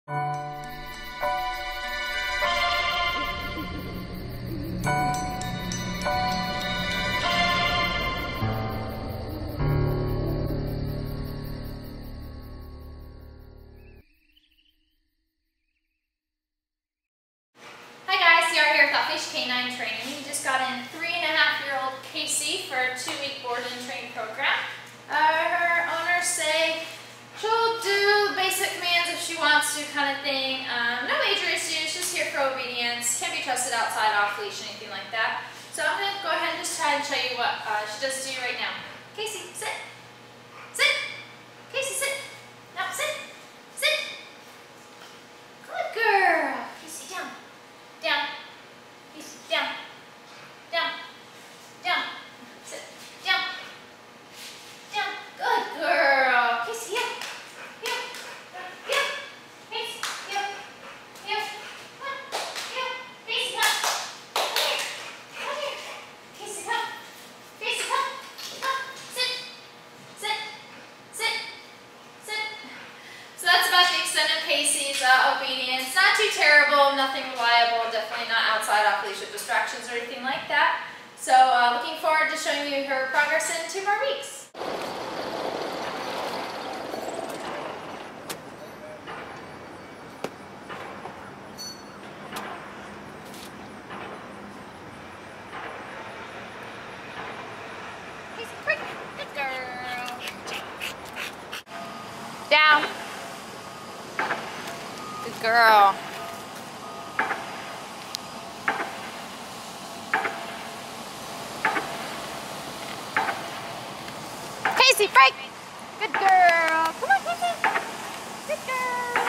Leash Canine Training. We just got in 3.5-year-old Casey for a 2-week board and train program. Her owners say she'll do basic commands if she wants to, kind of thing. No major issues, just here for obedience. Can't be trusted outside, off leash, anything like that. So I'm going to go ahead and just try and show you what she does to you right now. Casey, sit. Sit. Casey, sit. Now sit. Sit. Good girl. Casey, down. Down. Casey, down. Down. Down. Sit. Down. Down. Good girl. Casey, yeah. Yeah. Yeah. Casey, yeah. Yeah. Come. Yeah. Casey, come. Come here. Come here. Casey, come. Casey, come. Come. Sit. Sit. Sit. Sit. So that's about the extent of Casey's obedience. Not too terrible, nothing reliable, definitely not outside off leash with distractions or anything like that. So looking forward to showing you her progress in 2 more weeks. Casey, quick. Good girl. Down. Good girl. Casey, break. Good girl. Come on, Casey. Good girl.